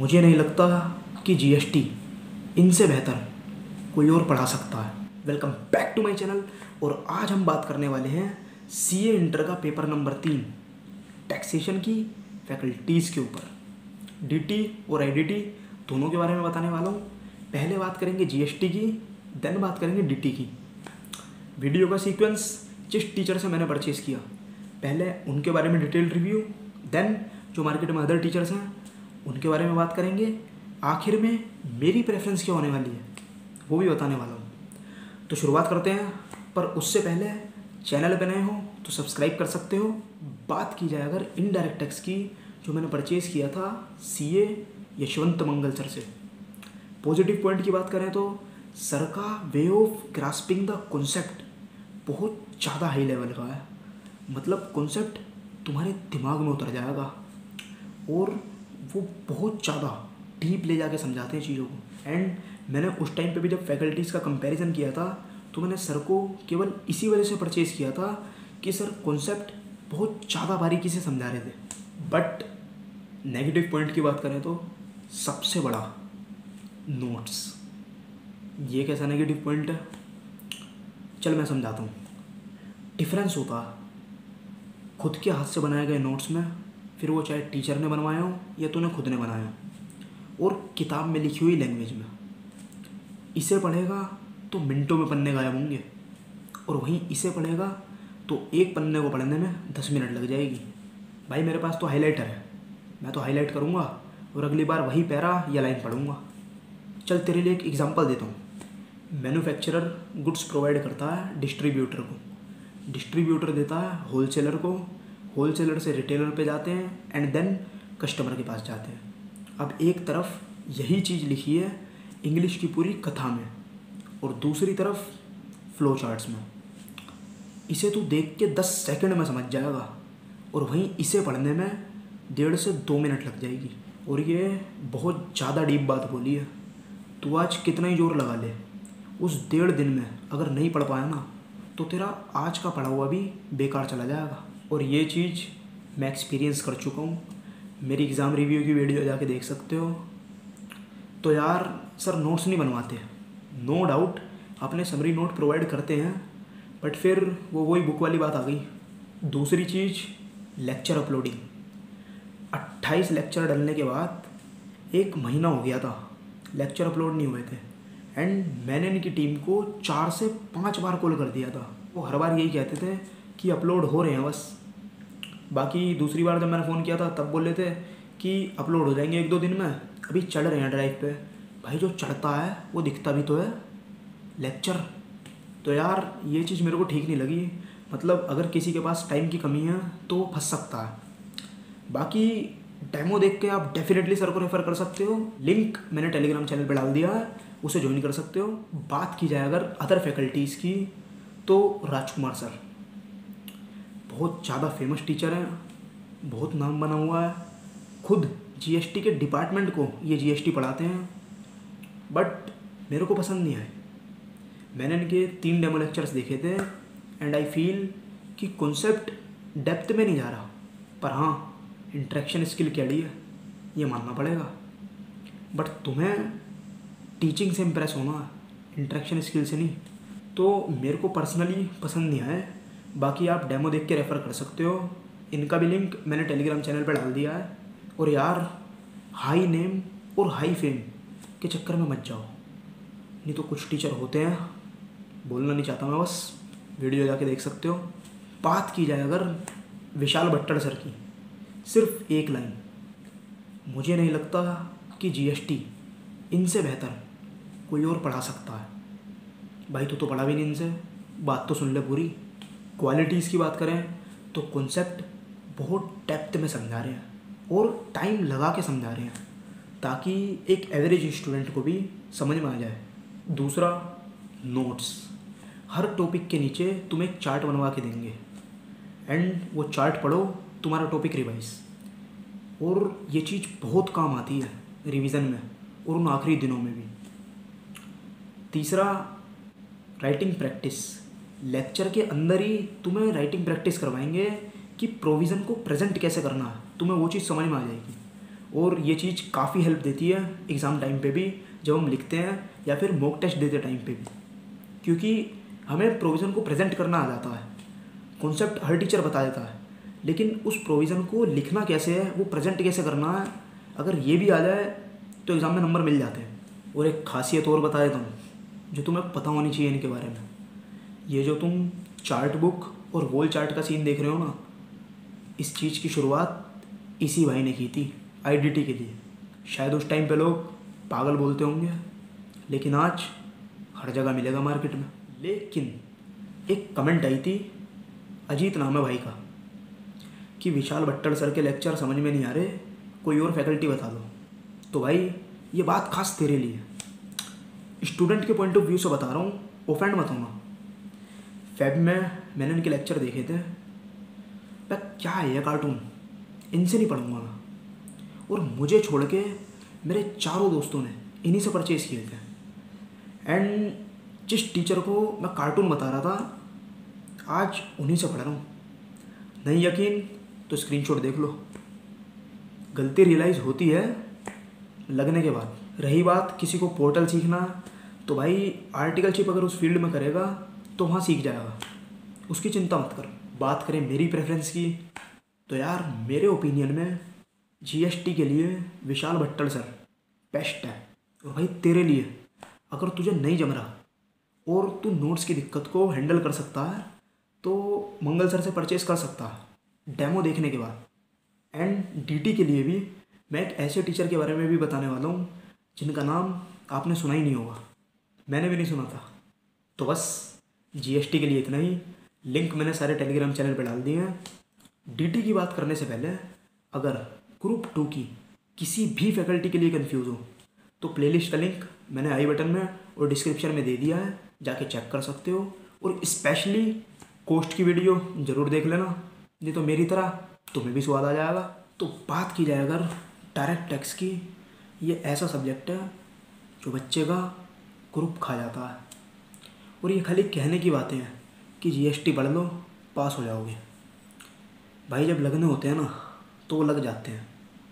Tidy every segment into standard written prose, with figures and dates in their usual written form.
मुझे नहीं लगता कि जीएसटी इनसे बेहतर कोई और पढ़ा सकता है। Welcome back to my channel. और आज हम बात करने वाले हैं सीए इंटर का पेपर नंबर 3 टैक्सेशन की फैकल्टीज़ के ऊपर। डीटी और आईडीटी दोनों के बारे में बताने वाला हूँ। पहले बात करेंगे जीएसटी की, देन बात करेंगे डीटी की। वीडियो का सीक्वेंस जिस टीचर से मैंने परचेज़ किया, पहले उनके बारे में डिटेल रिव्यू, देन जो मार्केट में अदर टीचर्स हैं उनके बारे में बात करेंगे, आखिर में मेरी प्रेफरेंस क्या होने वाली है वो भी बताने वाला हूँ। तो शुरुआत करते हैं, पर उससे पहले चैनल पे नए हो तो सब्सक्राइब कर सकते हो। बात की जाए अगर इनडायरेक्ट टैक्स की, जो मैंने परचेज़ किया था सीए यशवंत मंगल सर से, पॉजिटिव पॉइंट की बात करें तो सर का way of grasping the concept बहुत ज़्यादा हाई लेवल का है। मतलब कॉन्सेप्ट तुम्हारे दिमाग में उतर जाएगा और वो बहुत ज़्यादा डीप ले जाके समझाते हैं चीज़ों को। एंड मैंने उस टाइम पे भी जब फैकल्टीज़ का कंपैरिजन किया था तो मैंने सर को केवल इसी वजह से परचेज़ किया था कि सर कॉन्सेप्ट बहुत ज़्यादा बारीकी से समझा रहे थे। बट नेगेटिव पॉइंट की बात करें तो सबसे बड़ा नोट्स। ये कैसा नेगेटिव पॉइंट है, चल मैं समझाता हूँ। डिफरेंस होता है खुद के हाथ से बनाए गए नोट्स में, फिर वो चाहे टीचर ने बनवाया हो या तूने खुद ने बनाया हो, और किताब में लिखी हुई लैंग्वेज में। इसे पढ़ेगा तो मिनटों में पन्ने गायब होंगे, और वहीं इसे पढ़ेगा तो एक पन्ने को पढ़ने में 10 मिनट लग जाएगी। भाई मेरे पास तो हाइलाइटर है, मैं तो हाईलाइट करूँगा और अगली बार वही पैरा या लाइन पढ़ूँगा। चल तेरे लिए एक एग्जांपल देता हूँ। मैन्युफैक्चरर गुड्स प्रोवाइड करता है डिस्ट्रीब्यूटर को, डिस्ट्रीब्यूटर देता है होलसेलर को, होलसेलर से रिटेलर पे जाते हैं एंड देन कस्टमर के पास जाते हैं। अब एक तरफ यही चीज़ लिखी है इंग्लिश की पूरी कथा में और दूसरी तरफ फ्लो चार्ट्स में। इसे तू देख के 10 सेकंड में समझ जाएगा और वहीं इसे पढ़ने में 1.5 से 2 मिनट लग जाएगी। और ये बहुत ज़्यादा डीप बात बोली है। तू आज कितना ही जोर लगा ले, उस 1.5 दिन में अगर नहीं पढ़ पाया ना तो तेरा आज का पढ़ा हुआ भी बेकार चला जाएगा। और ये चीज़ मैं एक्सपीरियंस कर चुका हूँ। मेरी एग्ज़ाम रिव्यू की वीडियो जाके देख सकते हो। तो यार सर नोट्स नहीं बनवाते, नो डाउट अपने समरी नोट प्रोवाइड करते हैं, बट फिर वो वही बुक वाली बात आ गई। दूसरी चीज़ लेक्चर अपलोडिंग। 28 लेक्चर डलने के बाद 1 महीना हो गया था, लेक्चर अपलोड नहीं हुए थे। एंड मैंने इनकी टीम को 4 से 5 बार कॉल कर दिया था। वो हर बार यही कहते थे कि अपलोड हो रहे हैं बस। बाकी दूसरी बार जब मैंने फ़ोन किया था तब बोले थे कि अपलोड हो जाएंगे 1-2 दिन में, अभी चढ़ रहे हैं ड्राइव पे। भाई जो चढ़ता है वो दिखता भी तो है, लेक्चर। तो यार ये चीज़ मेरे को ठीक नहीं लगी। मतलब अगर किसी के पास टाइम की कमी है तो वो फंस सकता है। बाकी डेमो देख के आप डेफिनेटली सर को रेफ़र कर सकते हो, लिंक मैंने टेलीग्राम चैनल पे डाल दिया है, उसे ज्वाइन कर सकते हो। बात की जाए अगर अदर फैकल्टीज़ की तो राजकुमार सर बहुत ज़्यादा फेमस टीचर हैं, बहुत नाम बना हुआ है। खुद जीएसटी के डिपार्टमेंट को ये जीएसटी पढ़ाते हैं, बट मेरे को पसंद नहीं आए। मैंने इनके 3 डेमो लेक्चर्स देखे थे एंड आई फील कि कॉन्सेप्ट डेप्थ में नहीं जा रहा, पर हाँ इंटरेक्शन स्किल कैडी है, ये मानना पड़ेगा। बट तुम्हें टीचिंग से इम्प्रेस होना है, इंटरेक्शन स्किल से नहीं। तो मेरे को पर्सनली पसंद नहीं आए। बाकी आप डेमो देख के रेफ़र कर सकते हो, इनका भी लिंक मैंने टेलीग्राम चैनल पर डाल दिया है। और यार हाई नेम और हाई फेम के चक्कर में मत जाओ, नहीं तो कुछ टीचर होते हैं, बोलना नहीं चाहता मैं, बस वीडियो जाके देख सकते हो। बात की जाए अगर विशाल भट्टर सर की, सिर्फ एक लाइन, मुझे नहीं लगता कि जीएसटी इनसे बेहतर कोई और पढ़ा सकता है। भाई तू तो पढ़ा भी नहीं इनसे, बात तो सुन ले पूरी। क्वालिटीज़ की बात करें तो कॉन्सेप्ट बहुत डेप्थ में समझा रहे हैं और टाइम लगा के समझा रहे हैं, ताकि एक एवरेज स्टूडेंट को भी समझ में आ जाए। दूसरा नोट्स, हर टॉपिक के नीचे तुम एक चार्ट बनवा के देंगे एंड वो चार्ट पढ़ो, तुम्हारा टॉपिक रिवाइज। और ये चीज़ बहुत काम आती है रिवीजन में और उन आखिरी दिनों में भी। तीसरा राइटिंग प्रैक्टिस, लेक्चर के अंदर ही तुम्हें राइटिंग प्रैक्टिस करवाएंगे कि प्रोविज़न को प्रेजेंट कैसे करना है, तुम्हें वो चीज़ समझ में आ जाएगी। और ये चीज़ काफ़ी हेल्प देती है एग्ज़ाम टाइम पे भी, जब हम लिखते हैं या फिर मॉक टेस्ट देते टाइम पे भी, क्योंकि हमें प्रोविज़न को प्रेजेंट करना आ जाता है। कॉन्सेप्ट हर टीचर बता देता है, लेकिन उस प्रोविज़न को लिखना कैसे है, वो प्रेजेंट कैसे करना है, अगर ये भी आ जाए तो एग्ज़ाम में नंबर मिल जाते हैं। और एक खासियत और बता देता हूँ जो तुम्हें पता होनी चाहिए इनके बारे में। ये जो तुम चार्ट बुक और वॉल चार्ट का सीन देख रहे हो ना, इस चीज़ की शुरुआत इसी भाई ने की थी आईडीटी के लिए। शायद उस टाइम पे लोग पागल बोलते होंगे, लेकिन आज हर जगह मिलेगा मार्केट में। लेकिन एक कमेंट आई थी, अजीत नाम है भाई का, कि विशाल भट्टर सर के लेक्चर समझ में नहीं आ रहे, कोई और फैकल्टी बता दो। तो भाई ये बात खास तेरे लिए, स्टूडेंट के पॉइंट ऑफ व्यू से बता रहा हूँ, ऑफेंड मत होना। फैब में मैंने इनके लेक्चर देखे थे, मैं क्या है ये कार्टून, इनसे नहीं पढ़ूंगा मैं। और मुझे छोड़ के मेरे चारों दोस्तों ने इन्हीं से परचेज़ किए थे। एंड जिस टीचर को मैं कार्टून बता रहा था, आज उन्हीं से पढ़ रहा हूँ। नहीं यकीन तो स्क्रीनशॉट देख लो। गलती रियलाइज़ होती है लगने के बाद। रही बात किसी को पोर्टल सीखना, तो भाई आर्टिकलशिप अगर उस फील्ड में करेगा तो वहाँ सीख जाएगा, उसकी चिंता मत कर। बात करें मेरी प्रेफरेंस की, तो यार मेरे ओपिनियन में जीएसटी के लिए विशाल भट्टर सर बेस्ट है। और भाई तेरे लिए, अगर तुझे नहीं जम रहा और तू नोट्स की दिक्कत को हैंडल कर सकता है, तो मंगल सर से परचेज़ कर सकता है डेमो देखने के बाद। एंड डीटी के लिए भी मैं एक ऐसे टीचर के बारे में भी बताने वाला हूँ जिनका नाम आपने सुना ही नहीं होगा, मैंने भी नहीं सुना था। तो बस जीएसटी के लिए इतना ही। लिंक मैंने सारे टेलीग्राम चैनल पर डाल दिए हैं। डीटी की बात करने से पहले अगर ग्रुप 2 की किसी भी फैकल्टी के लिए कंफ्यूज हो, तो प्लेलिस्ट का लिंक मैंने आई बटन में और डिस्क्रिप्शन में दे दिया है, जाके चेक कर सकते हो। और स्पेशली कोस्ट की वीडियो ज़रूर देख लेना, नहीं तो मेरी तरह तुम्हें भी स्वाद आ जाएगा। तो बात की जाए अगर डायरेक्ट टैक्स की, ये ऐसा सब्जेक्ट है जो बच्चे का ग्रुप खा जाता है। और ये खाली कहने की बातें हैं कि जीएसटी पढ़ लो पास हो जाओगे, भाई जब लगने होते हैं ना तो वो लग जाते हैं।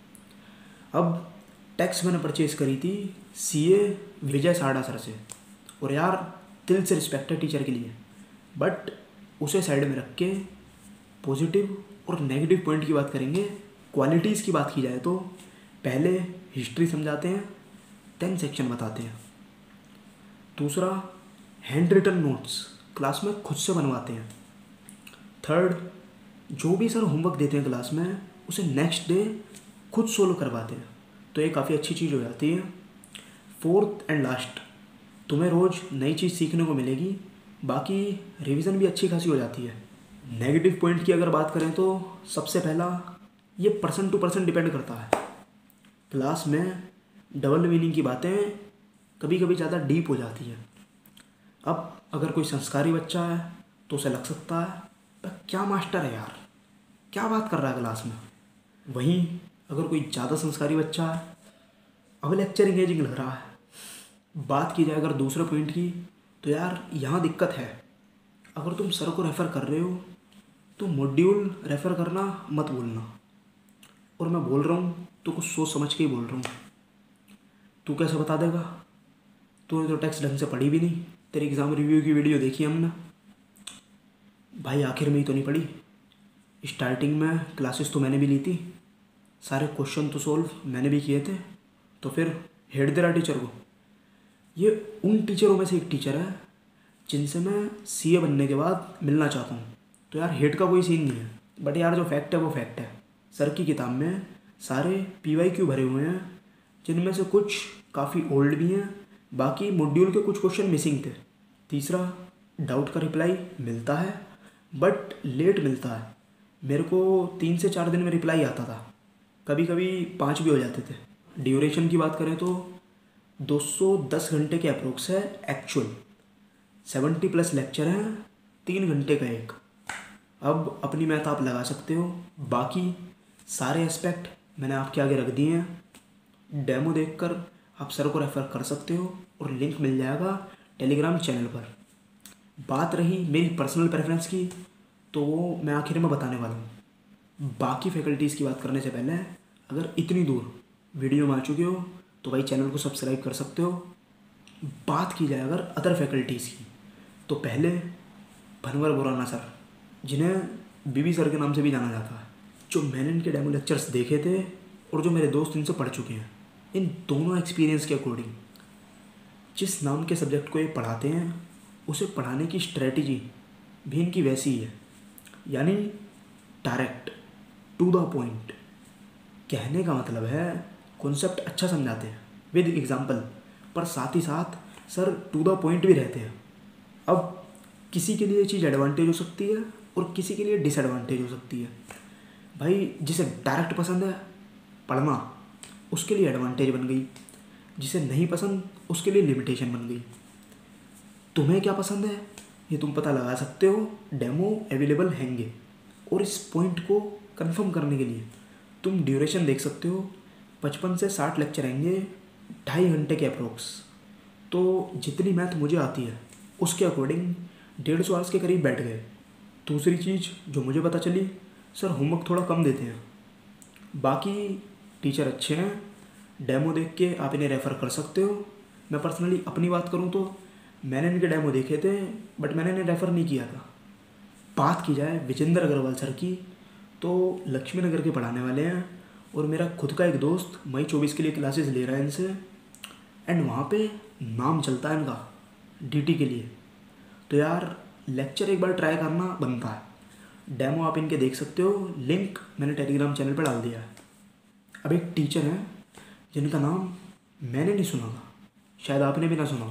अब टैक्स मैंने परचेज़ करी थी सीए विजय साड़ा सर से, और यार दिल से रिस्पेक्ट है टीचर के लिए, बट उसे साइड में रख के पॉजिटिव और नेगेटिव पॉइंट की बात करेंगे। क्वालिटीज़ की बात की जाए तो पहले हिस्ट्री समझाते हैं, देन सेक्शन बताते हैं। दूसरा, हैंड रिटन नोट्स क्लास में खुद से बनवाते हैं। थर्ड, जो भी सर होमवर्क देते हैं क्लास में, उसे नेक्स्ट डे खुद सोल्व करवाते हैं, तो ये काफ़ी अच्छी चीज़ हो जाती है। फोर्थ एंड लास्ट, तुम्हें रोज़ नई चीज़ सीखने को मिलेगी, बाकी रिवीजन भी अच्छी खासी हो जाती है। नेगेटिव पॉइंट की अगर बात करें तो सबसे पहला, ये पर्सन टू पर्सन डिपेंड करता है। क्लास में डबल मीनिंग की बातें कभी कभी ज़्यादा डीप हो जाती हैं। अब अगर कोई संस्कारी बच्चा है तो उसे लग सकता है पर क्या मास्टर है यार, क्या बात कर रहा है क्लास में। वहीं अगर कोई ज़्यादा संस्कारी बच्चा है, अब लेक्चर इंगेजिंग लग रहा है। बात की जाए अगर दूसरे पॉइंट की, तो यार यहाँ दिक्कत है, अगर तुम सर को रेफ़र कर रहे हो तो मॉड्यूल रेफ़र करना मत भूलना। और मैं बोल रहा हूँ तो कुछ सोच समझ के ही बोल रहा हूँ। तू कैसे बता देगा, तूने तो टेक्स्ट ढंग से पढ़ी भी नहीं, तेरी एग्ज़ाम रिव्यू की वीडियो देखी हमने भाई, आखिर में ही तो नहीं पढ़ी। स्टार्टिंग में क्लासेस तो मैंने भी ली थी, सारे क्वेश्चन तो सोल्व मैंने भी किए थे, तो फिर हेड दे रहा टीचर को। ये उन टीचरों में से एक टीचर है जिनसे मैं सीए बनने के बाद मिलना चाहता हूँ। तो यार हेड का कोई सीन नहीं है, बट यार जो फैक्ट है वो फैक्ट है। सर की किताब में सारे PYQ भरे हुए हैं, जिनमें से कुछ काफ़ी ओल्ड भी हैं, बाकी मॉड्यूल के कुछ क्वेश्चन मिसिंग थे। तीसरा, डाउट का रिप्लाई मिलता है बट लेट मिलता है। मेरे को 3 से 4 दिन में रिप्लाई आता था, कभी कभी 5 भी हो जाते थे। ड्यूरेशन की बात करें तो 210 घंटे के अप्रोक्स है एक्चुअल, 70+ लेक्चर हैं, 3 घंटे का एक। अब अपनी मैथ आप लगा सकते हो, बाकी सारे एस्पेक्ट मैंने आपके आगे रख दिए हैं। डेमो देखकर आप सर को रेफ़र कर सकते हो और लिंक मिल जाएगा टेलीग्राम चैनल पर। बात रही मेरी पर्सनल प्रेफरेंस की, तो वो मैं आखिर में बताने वाला हूँ। बाकी फैकल्टीज़ की बात करने से पहले, अगर इतनी दूर वीडियो में आ चुके हो तो भाई चैनल को सब्सक्राइब कर सकते हो। बात की जाए अगर अदर फैकल्टीज़ की, तो पहले भनवर बुराना सर, जिन्हें बीबी सर के नाम से भी जाना जाता है, जो मैंने इनके डेमो लेक्चर्स देखे थे और जो मेरे दोस्त इनसे पढ़ चुके हैं, इन दोनों एक्सपीरियंस के अकॉर्डिंग जिस नाम के सब्जेक्ट को ये पढ़ाते हैं उसे पढ़ाने की स्ट्रेटजी भी इनकी वैसी ही है, यानी डायरेक्ट टू द पॉइंट। कहने का मतलब है कॉन्सेप्ट अच्छा समझाते हैं विद एग्जांपल, पर साथ ही साथ सर टू द पॉइंट भी रहते हैं। अब किसी के लिए ये चीज़ एडवांटेज हो सकती है और किसी के लिए डिसएडवांटेज हो सकती है। भाई जिसे डायरेक्ट पसंद है पढ़ना, उसके लिए एडवांटेज बन गई, जिसे नहीं पसंद उसके लिए लिमिटेशन बन गई। तुम्हें क्या पसंद है ये तुम पता लगा सकते हो, डेमो अवेलेबल हैंगे। और इस पॉइंट को कंफर्म करने के लिए तुम ड्यूरेशन देख सकते हो, 55 से 60 लेक्चर आएंगे 2.5 घंटे के अप्रोक्स। तो जितनी मैथ मुझे आती है उसके अकॉर्डिंग 150 आवर्स के करीब बैठ गए। दूसरी चीज़ जो मुझे पता चली, सर होमवर्क थोड़ा कम देते हैं। बाकी टीचर अच्छे हैं, डेमो देख के आप इन्हें रेफ़र कर सकते हो। मैं पर्सनली अपनी बात करूँ तो मैंने इनके डेमो देखे थे बट मैंने इन्हें रेफ़र नहीं किया था। बात की जाए विजेंद्र अग्रवाल सर की, तो लक्ष्मी नगर के पढ़ाने वाले हैं और मेरा खुद का एक दोस्त मई 24 के लिए क्लासेस ले रहा है इनसे, एंड वहाँ पे नाम चलता है इनका डीटी के लिए। तो यार लेक्चर एक बार ट्राई करना बनता है। डेमो आप इनके देख सकते हो, लिंक मैंने टेलीग्राम चैनल पर डाल दिया है। अब एक टीचर हैं जिनका नाम मैंने नहीं सुना था, शायद आपने भी ना सुना हो।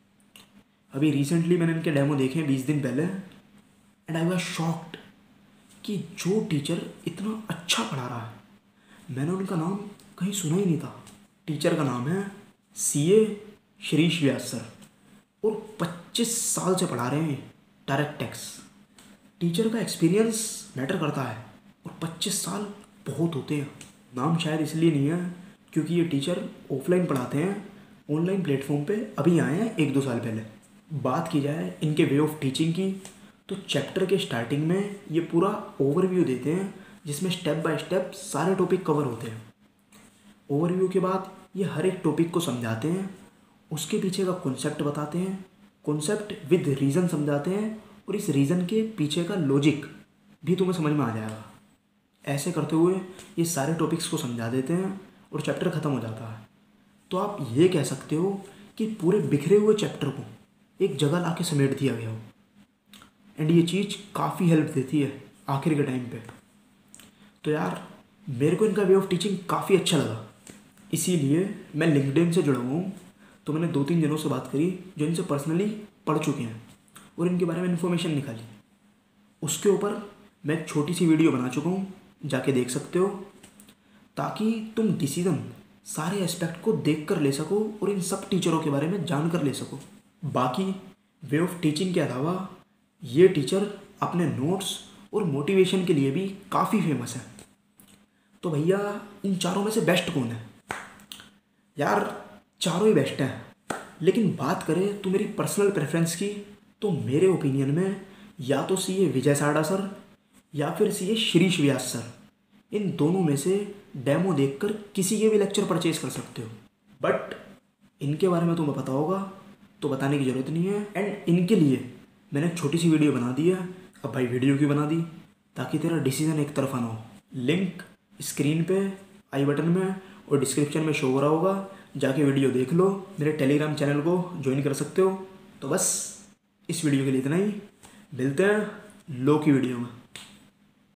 अभी रिसेंटली मैंने इनके डेमो देखे 20 दिन पहले, एंड आई वाज शॉक्ड कि जो टीचर इतना अच्छा पढ़ा रहा है, मैंने उनका नाम कहीं सुना ही नहीं था। टीचर का नाम है सीए श्रीश व्यास सर और 25 साल से पढ़ा रहे हैं डायरेक्ट टैक्स। टीचर का एक्सपीरियंस मैटर करता है और 25 साल बहुत होते हैं। नाम शायद इसलिए नहीं है क्योंकि ये टीचर ऑफलाइन पढ़ाते हैं, ऑनलाइन प्लेटफॉर्म पे अभी आए हैं 1-2 साल पहले। बात की जाए इनके वे ऑफ टीचिंग की, तो चैप्टर के स्टार्टिंग में ये पूरा ओवरव्यू देते हैं जिसमें स्टेप बाय स्टेप सारे टॉपिक कवर होते हैं। ओवरव्यू के बाद ये हर एक टॉपिक को समझाते हैं, उसके पीछे का कॉन्सेप्ट बताते हैं, कॉन्सेप्ट विद रीज़न समझाते हैं और इस रीज़न के पीछे का लॉजिक भी तुम्हें समझ में आ जाएगा। ऐसे करते हुए ये सारे टॉपिक्स को समझा देते हैं और चैप्टर ख़त्म हो जाता है। तो आप ये कह सकते हो कि पूरे बिखरे हुए चैप्टर को एक जगह ला के समेट दिया गया हो, एंड ये चीज़ काफ़ी हेल्प देती है आखिर के टाइम पे। तो यार मेरे को इनका वे ऑफ टीचिंग काफ़ी अच्छा लगा, इसीलिए मैं लिंक्डइन से जुड़ा हुआ हूँ। तो मैंने 2-3 जनों से बात करी जो इनसे पर्सनली पढ़ चुके हैं और इनके बारे में इन्फॉर्मेशन निकाली। उसके ऊपर मैं एक छोटी सी वीडियो बना चुका हूँ, जाके देख सकते हो, ताकि तुम डिसीज़न सारे एस्पेक्ट को देख कर ले सको और इन सब टीचरों के बारे में जान कर ले सको। बाकी वे ऑफ टीचिंग के अलावा ये टीचर अपने नोट्स और मोटिवेशन के लिए भी काफ़ी फेमस है। तो भैया इन चारों में से बेस्ट कौन है? यार चारों ही बेस्ट हैं, लेकिन बात करें तो मेरी पर्सनल प्रेफरेंस की, तो मेरे ओपिनियन में या तो सीए विजय सारडा सर या फिर सीए श्रीश व्यास सर, इन दोनों में से डेमो देखकर किसी के भी लेक्चर परचेज कर सकते हो। बट इनके बारे में तुम्हें पता होगा तो बताने की ज़रूरत नहीं है, एंड इनके लिए मैंने एक छोटी सी वीडियो बना दी है। अब भाई वीडियो क्यों बना दी? ताकि तेरा डिसीजन एक तरफा ना हो। लिंक स्क्रीन पे आई बटन में और डिस्क्रिप्शन में शो हो रहा होगा, जाके वीडियो देख लो। मेरे टेलीग्राम चैनल को ज्वाइन कर सकते हो। तो बस इस वीडियो के लिए इतना ही, मिलते हैं लो की वीडियो में।